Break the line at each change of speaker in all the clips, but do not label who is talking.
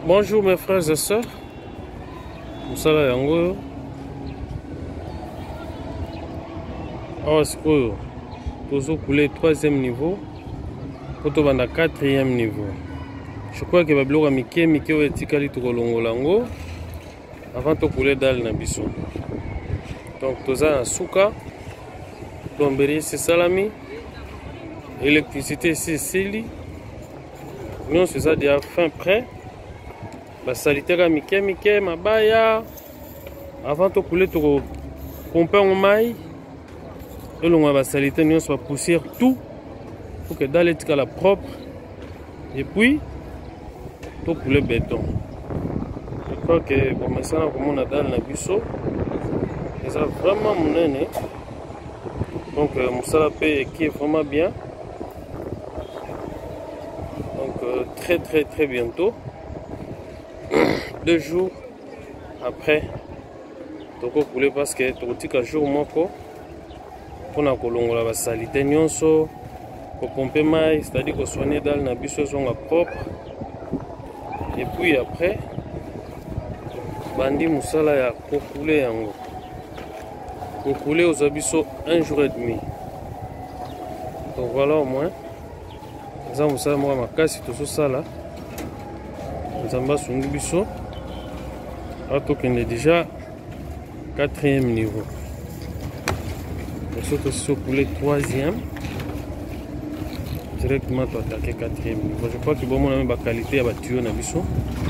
Bonjour mes frères et sœurs. Musala yango. Oh, c'est quoi? Tozo couler 3e niveau. Poto banda 4e niveau. Je crois que bablo ka mike o etikali to kolongolango avant to couler dal na biso. Donc toza na suka. Plomberie c'est salami. Électricité c'est sili. Nous c'est ça déjà fin prêt. La salité mike mabaya avant de couler to pomper en maille et l'on va salité nous soit poussière tout pour que dans l'étiquette la propre et puis tout couler béton. Je crois que bon mais ça comme on a dans la biso et ça vraiment mon nez donc musala paye qui est vraiment bien donc très bientôt. 2 jours après, toko couler parce que tokotika jour moko pona kolongola ba salité nyonso ko pomper mai, c'est-à-dire ko soigner dal na biso zonga propre. Et puis après bandi musala ya ko couler yango. Ko couler aux abiso 1 jour et demi. Donc voilà au moins. Ça musala mo makasi to so sala. Nzamba sungi biso. On est déjà 4e niveau. Surtout si pour le 3e, directement tu attaquer 4e niveau. Je crois que bon, on a même la qualité à tuyau na biso.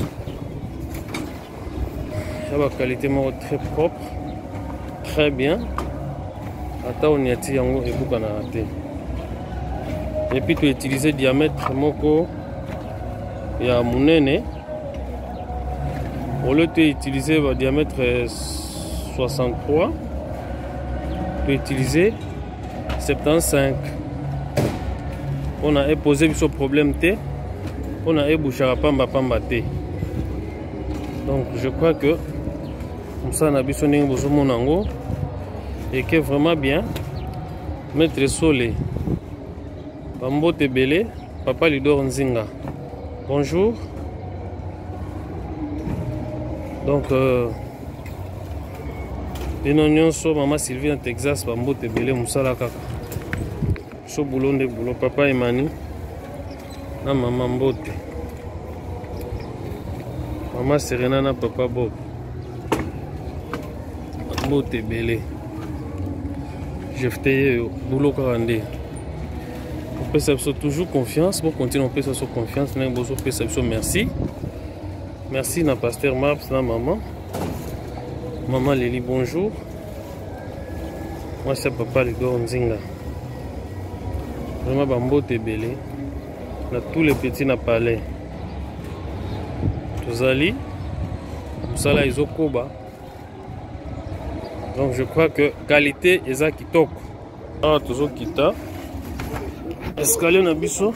La qualité très propre, très bien. Attends, on y a tiré en haut et vous en avez. Et puis tu utilises le diamètre moko et à monene. Au lieu d'utiliser le diamètre 63, tu peux utiliser 75. On a posé ce problème T, on a bouché à pamba T. Donc je crois que ça n'a pas besoin de et que vraiment bien. Maître Solé, Bambo Tebele, Papa Lidor Nzinga. Bonjour. Donc, les noms sont Maman Sylvie en Texas, Bambo Tebele, Moussala Kaka. So boulot de boulot, Papa Emani, na Maman Mbote. Maman Serena na Papa Bob. Bambo Tebele. Je fais boulot 42. On peut s'absorber toujours confiance, pour continuer, on peut s'absorber confiance, on peut s'absorber merci. Merci na pasteur Maps, na maman. Maman Lili, bonjour. Moi c'est Papa Lidor Nzinga. Vraiment Bambo Tebele. On a tous les petits na palais. Tozali. Musala Izokoba. Donc je crois que qualité eza kitoko. Ah tozo kita. Escalier na biso.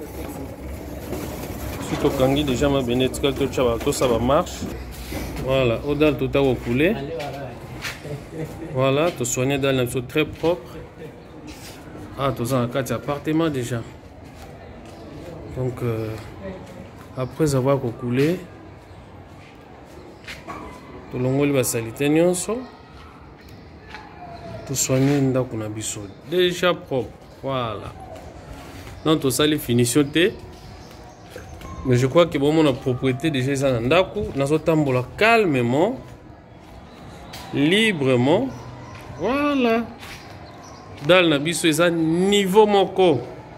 Tout kangi déjà ma bénétique tout ça va marche. Voilà, au dal tout a coulé. Voilà, tout soigné dans un très propre. Ah, tout ça en 4 appartements déjà. Donc après avoir coulé, tout le monde va salité nyonso. Tout soigné ndako na biso. Déjà propre. Voilà. Donc tout ça les finitions T. Mais je crois que bon, mon propriété déjà ça n'andaku, nous tambola calmement, librement. Voilà. Dans le biso ça niveau moko.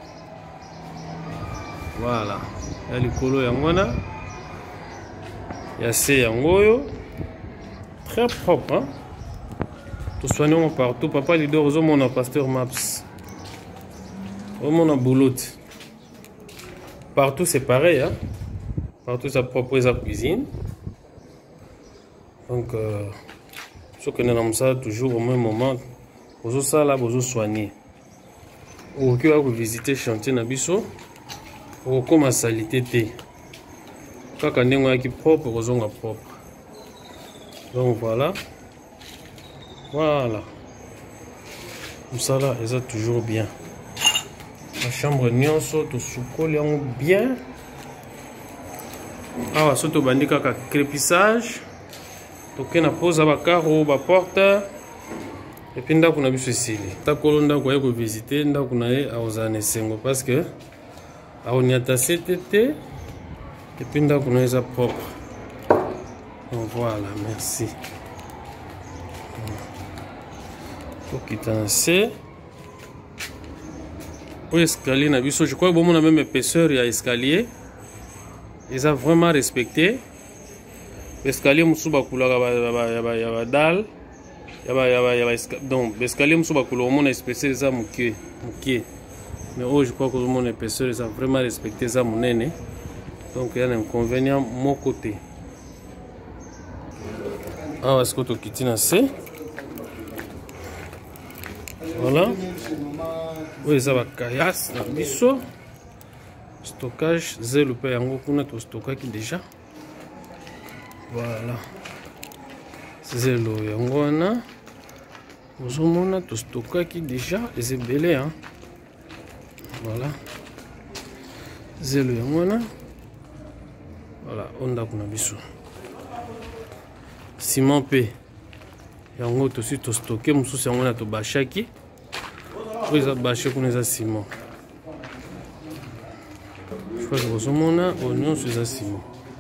Voilà. Il y a le colo yangwana. Il y a ces yangoyo. Très propre. Hein? Tout soignons partout. Papa Lidor, mon pasteur Maps. Mon boulot. Partout c'est pareil, hein? Partout ça propre sa cuisine. Donc, ce que nous avons ça toujours au même moment, vous ça là, vous soigner. Ou que vous visiter chantier Nabiso, ou comme à salité T. Quand on est propre, vous êtes propre. Donc voilà. Voilà. Tout ça là, c'est toujours bien. La chambre nyonso to sukoli yango bien awa so tobandi kaka crépissage toke na pose ba carreau ba porte et puis ndako na biso esili takolo ndako aye kovisite ndako na ye aozala na esengo parce que aoniata ctt et puis ndako na ye eza propre. Voilà, merci. Tokita na se o escalier na biso, je crois que bon on a même épaisseur ya escalier. Ils ont vraiment respecté. L'escalier musu bakulaka ba dalle. Donc l'escalier musu bakulaka mon épaisseur eza mukie. Mais oh je crois que mon épaisseur ils ont vraiment respecté ça monene. Donc il y a un inconvénient mon côté. Ah est-ce que tu quittes na se? Voilà. Oui, ça va caillasse na biso. Stockage zéro pe yango kuna to stockaki déjà. Voilà. Zéro yango wana. Ozomona to stockaki déjà les ebele hein. Voilà. Zéro yango wana. Voilà, onda kuna biso. Ciment pe yango to si to stocké mususu yango na to bashaki. Oui, ça bâché kuna za ciment. Je crois que vous avez oignon sur le ciment.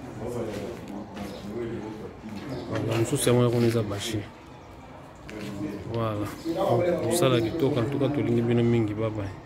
Voilà, nous sommes à bâcher. Voilà. Pour ça, en tout cas, tout le monde est mingi. Bye bye.